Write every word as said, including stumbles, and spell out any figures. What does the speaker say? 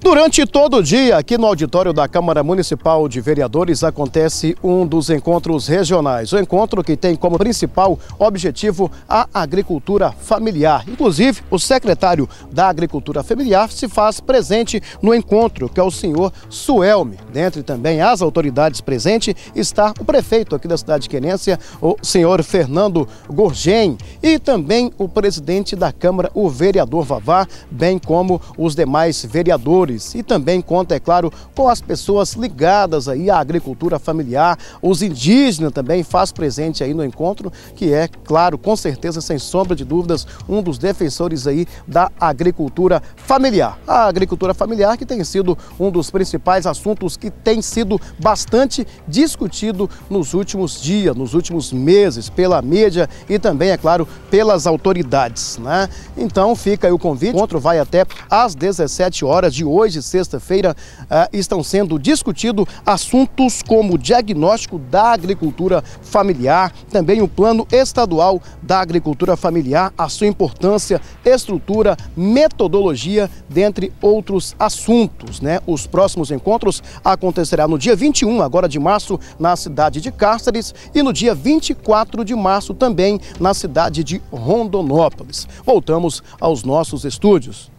Durante todo o dia, aqui no auditório da Câmara Municipal de Vereadores, acontece um dos encontros regionais. O encontro que tem como principal objetivo a agricultura familiar. Inclusive, o secretário da Agricultura Familiar se faz presente no encontro, que é o senhor Suelme. Dentre também as autoridades presentes está o prefeito aqui da cidade de Querência, o senhor Fernando Gorgen, e também o presidente da Câmara, o vereador Vavá, bem como os demais vereadores. E também conta, é claro, com as pessoas ligadas aí à agricultura familiar, os indígenas também faz presente aí no encontro, que é, claro, com certeza, sem sombra de dúvidas, um dos defensores aí da agricultura familiar. A agricultura familiar que tem sido um dos principais assuntos que tem sido bastante discutido nos últimos dias, nos últimos meses, pela mídia e também, é claro, pelas autoridades, né? Então fica aí o convite, o encontro vai até às dezessete horas de hoje. Hoje, sexta-feira, uh, estão sendo discutidos assuntos como o diagnóstico da agricultura familiar, também o plano estadual da agricultura familiar, a sua importância, estrutura, metodologia, dentre outros assuntos, né? Os próximos encontros acontecerão no dia vinte e um, agora de março, na cidade de Cáceres, e no dia vinte e quatro de março também na cidade de Rondonópolis. Voltamos aos nossos estúdios.